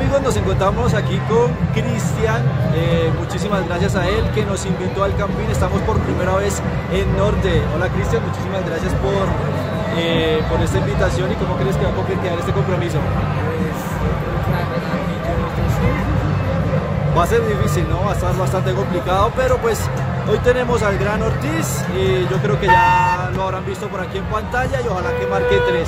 amigos, nos encontramos aquí con Cristian, muchísimas gracias a él que nos invitó al Campín, estamos por primera vez en Norte. Hola Cristian, muchísimas gracias por esta invitación y cómo crees que va a concretar este compromiso. Va a ser difícil, ¿no? Va a estar bastante complicado, pero pues hoy tenemos al gran Ortiz y yo creo que ya lo habrán visto por aquí en pantalla y ojalá que marque 3.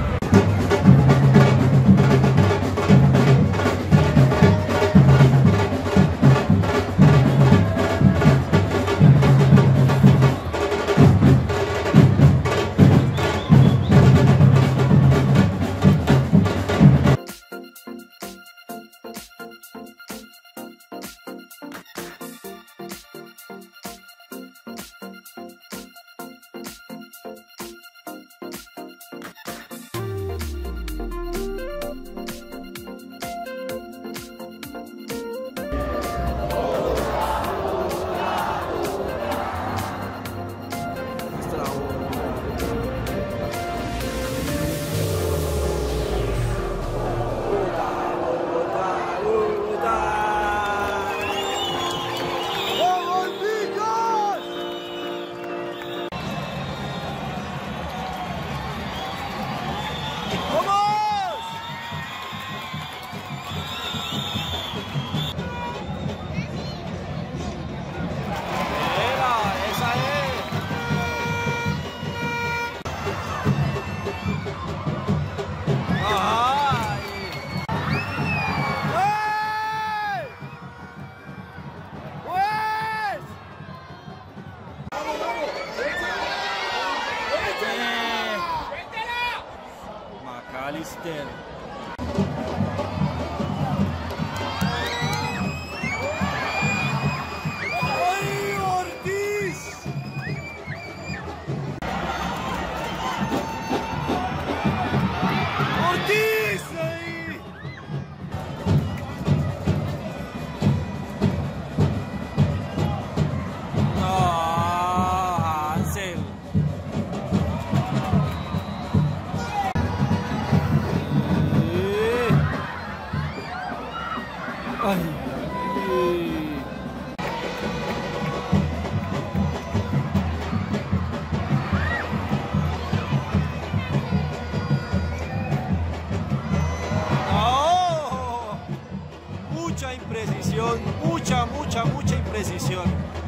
McAllister. ¡Ay, Ortiz! ¡Ortiz! ¡Ahí! ¡No! Hansel. Ay. ¡Oh! Mucha imprecisión, mucha imprecisión.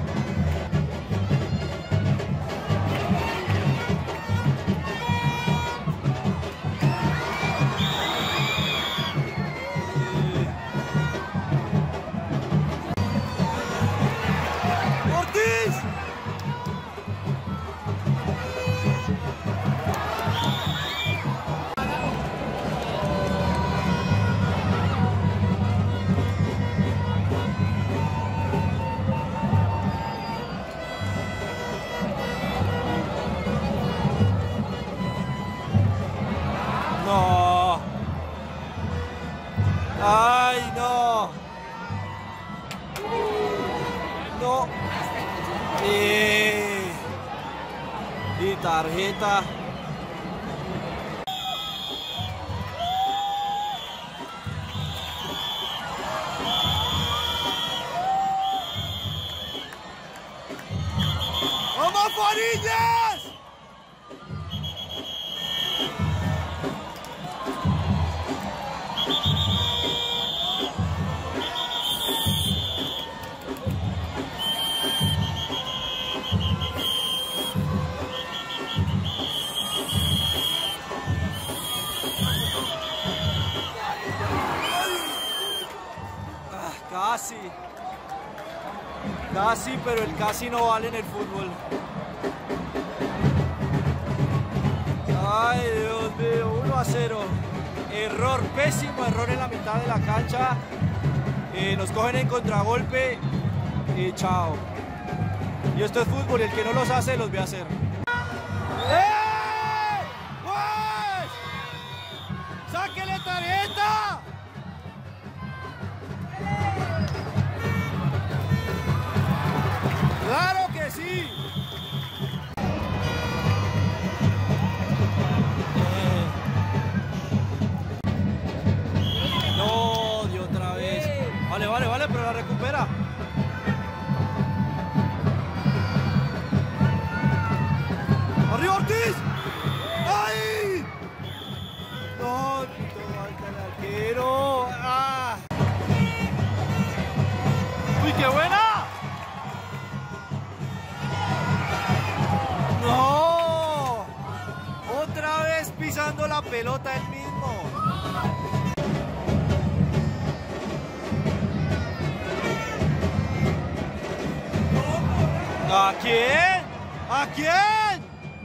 No. Ay, no. No. Y tarjeta. ¡Vamos, Farillas! Casi, pero el casi no vale en el fútbol. Ay, Dios mío, 1-0. Error, pésimo error en la mitad de la cancha. Nos cogen en contragolpe y chao. Y esto es fútbol, y el que no los hace, los ve a hacer. ¡Pues! ¡Sáquele tarjeta! ¡Claro que sí! No, Dios pisando la pelota él mismo. ¿A quién? ¿A quién?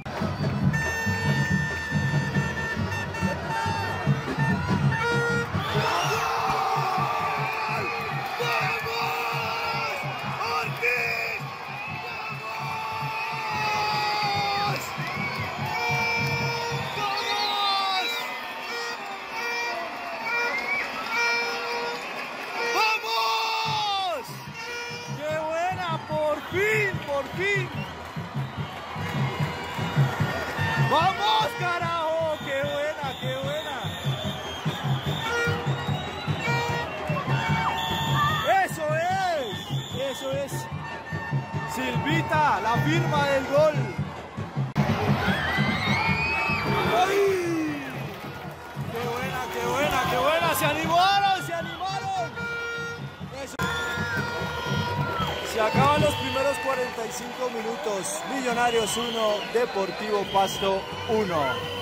¡Por fin! ¡Vamos, carajo! ¡Qué buena, qué buena! ¡Eso es! Silvita, la firma del gol. ¡Ay! ¡Qué buena, qué buena, qué buena! ¡Se animaron, se animaron! Eso. Se acaban los primeros 45 minutos. Millonarios 1, Deportivo Pasto 1.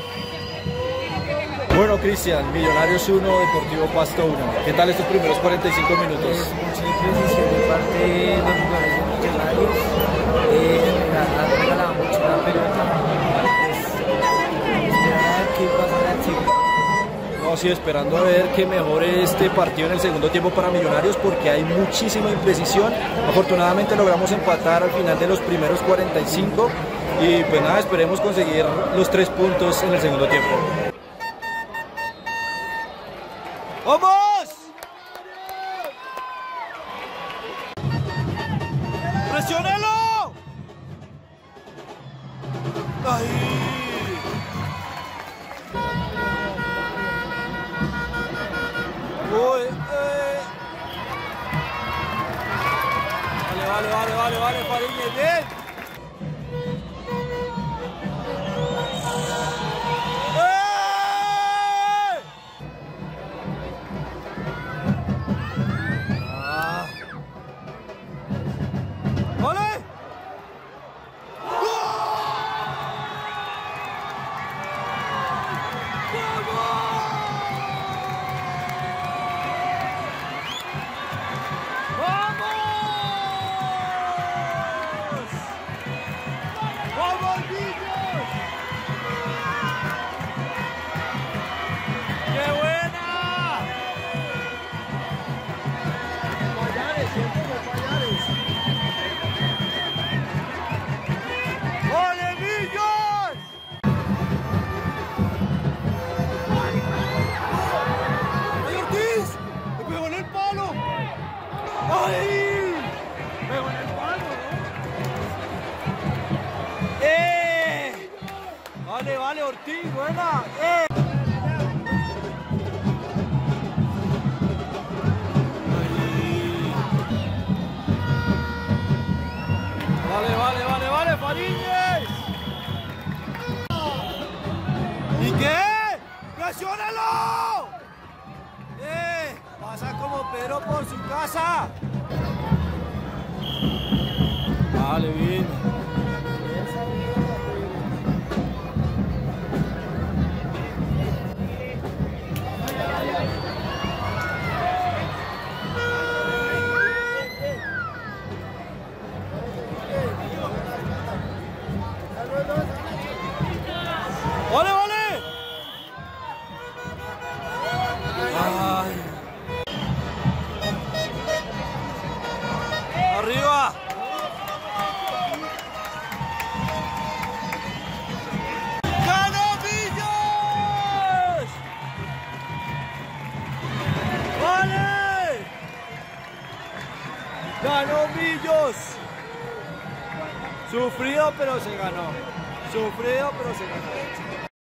Bueno, Cristian, Millonarios 1, Deportivo Pasto 1. ¿Qué tal estos primeros 45 minutos? Mucha impresión de parte de los jugadores de Millonarios. Han regalado mucho la pelota. Esperar a ver qué pasa en la chica. No, sí, esperando a ver que mejore este partido en el segundo tiempo para Millonarios porque hay muchísima imprecisión. Afortunadamente logramos empatar al final de los primeros 45 y pues nada, esperemos conseguir los 3 puntos en el segundo tiempo. ¡Vamos! ¡Presiónalo! ¡Ay! Uy, Vale, Fariñez, bien. ¡Vale! ¡Ay! ¡Pegó en el palo! Vale, Ortiz, buena. Vale, Fariñez. ¿Y qué? ¡Presiónalo! Pasa como Pedro por su casa. Vale, bien. ¡Vale! Ay. ¡Arriba! ¡Ganó Millos! ¡Vale! ¡Ganó Millos! Sufrido pero se ganó.